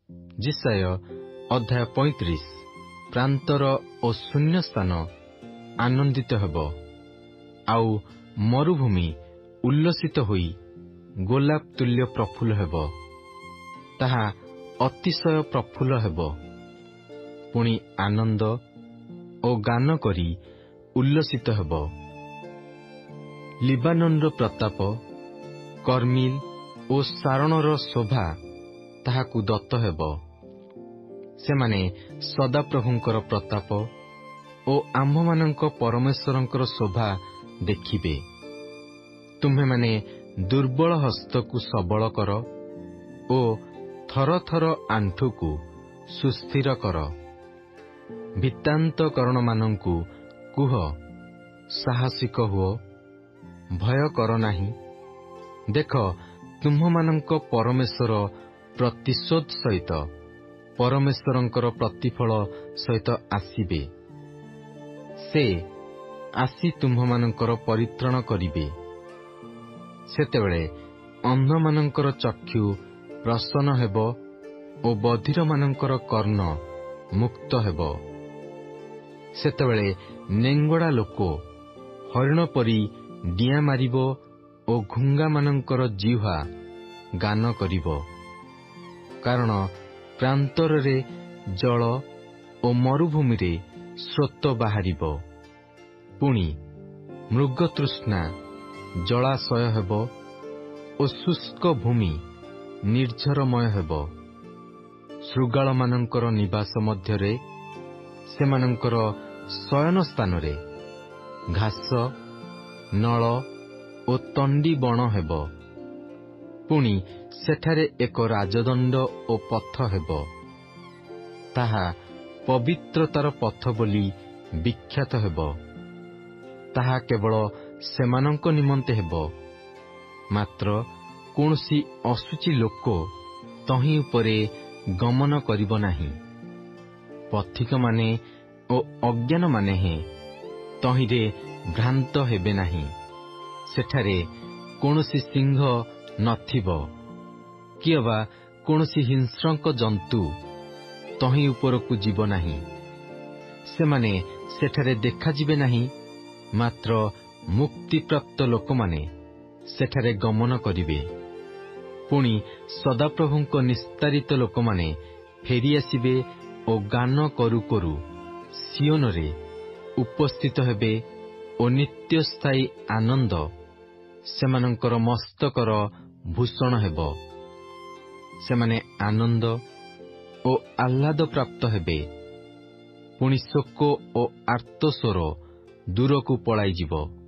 ଯିଶାୟ ଅଧ୍ୟାୟ 35। ପ୍ରାନ୍ତର ଓ ଶୂନ୍ୟ ସ୍ଥାନ ଆନନ୍ଦିତ ହେବ, ଆଉ ମରୁଭୂମି ଉଲ୍ଲସିତ ହୋଇ ଗୋଲାପ ତୁଲ୍ୟ ପ୍ରଫୁଲ୍ଲ ହେବ। ତାହା ଅତିଶୟ ପ୍ରଫୁଲ୍ଲ ହେବ। ପୁଣି ଆନନ୍ଦ ଓ ଗାନ କରି ଉଲ୍ଲସିତ ହେବ। ଲିବାନନର ପ୍ରତାପ, କର୍ମିଲ ଓ ସାରଣର ଶୋଭା ତାହାକୁ ଦତ୍ତ ହେବ। ସେମାନେ ସଦାପ୍ରଭୁଙ୍କର ପ୍ରତାପ ଓ ଆମ୍ଭମାନଙ୍କ ପରମେଶ୍ୱରଙ୍କର ଶୋଭା ଦେଖିବେ। ତୁମ୍ଭେମାନେ ଦୁର୍ବଳ ହସ୍ତକୁ ସବଳ କର ଓ ଥର ଥର ଆଣ୍ଠୁକୁ ସୁସ୍ଥିର କର। ଭିତ୍ତାନ୍ତକରଣମାନଙ୍କୁ କୁହ, ସାହସିକ ହୁଅ, ଭୟ କର ନାହିଁ। ଦେଖ, ତୁମ୍ଭମାନଙ୍କ ପରମେଶ୍ୱର ପ୍ରତିଶୋଧ ସହିତ, ପରମେଶ୍ୱରଙ୍କର ପ୍ରତିଫଳ ସହିତ ଆସିବେ। ସେ ଆସି ତୁମ୍ଭମାନଙ୍କର ପରିତ୍ରାଣ କରିବେ। ସେତେବେଳେ ଅନ୍ଧମାନଙ୍କର ଚକ୍ଷୁ ପ୍ରସନ୍ନ ହେବ ଓ ବଧିରମାନଙ୍କର କର୍ଣ୍ଣ ମୁକ୍ତ ହେବ। ସେତେବେଳେ ନେଙ୍ଗଡ଼ା ଲୋକ ହରିଣ ପରି ଡିଆଁ ମାରିବ ଓ ଘୁଙ୍ଗାମାନଙ୍କର ଜିହ୍ୱା ଗାନ କରିବ। କାରଣ ପ୍ରାନ୍ତରରେ ଜଳ ଓ ମରୁଭୂମିରେ ସ୍ରୋତ ବାହାରିବ। ପୁଣି ମୃଗତୃଷ୍ଣା ଜଳାଶୟ ହେବ ଓ ଶୁଷ୍କ ଭୂମି ନିର୍ଝରମୟ ହେବ। ଶୃଗାଳମାନଙ୍କର ନିବାସ ମଧ୍ୟରେ, ସେମାନଙ୍କର ଶୟନ ସ୍ଥାନରେ ଘାସ, ନଳ ଓ ତଣ୍ଡି ବଣ ହେବ। ପୁଣି ସେଠାରେ ଏକ ରାଜଦଣ୍ଡ ଓ ପଥ ହେବ। ତାହା ପବିତ୍ରତାର ପଥ ବୋଲି ବିଖ୍ୟାତ ହେବ। ତାହା କେବଳ ସେମାନଙ୍କ ନିମନ୍ତେ ହେବ, ମାତ୍ର କୌଣସି ଅଶୁଚି ଲୋକ ତହିଁ ଉପରେ ଗମନ କରିବ ନାହିଁ। ପଥିକମାନେ ଓ ଅଜ୍ଞାନମାନେ ହେଁ ତହିଁରେ ଭ୍ରାନ୍ତ ହେବେ ନାହିଁ। ସେଠାରେ କୌଣସି ସିଂହ ନଥିବ, କି ଅବା କୌଣସି ହିଂସ୍ରଙ୍କ ଜନ୍ତୁ ତହିଁ ଉପରକୁ ଯିବ ନାହିଁ। ସେମାନେ ସେଠାରେ ଦେଖାଯିବେ ନାହିଁ, ମାତ୍ର ମୁକ୍ତିପ୍ରାପ୍ତ ଲୋକମାନେ ସେଠାରେ ଗମନ କରିବେ। ପୁଣି ସଦାପ୍ରଭୁଙ୍କ ନିସ୍ତାରିତ ଲୋକମାନେ ଫେରିଆସିବେ ଓ ଗାନ କରୁ କରୁ ସିଓନରେ ଉପସ୍ଥିତ ହେବେ ଓ ନିତ୍ୟସ୍ଥାୟୀ ଆନନ୍ଦ ସେମାନଙ୍କର ମସ୍ତକର ଭୂଷଣ ହେବ। ସେମାନେ ଆନନ୍ଦ ଓ ଆହ୍ଲାଦ ପ୍ରାପ୍ତ ହେବେ। ପୁଣି ଶୋକ ଓ ଆର୍ତ୍ତସ୍ୱର ଦୂରକୁ ପଳାଇଯିବ।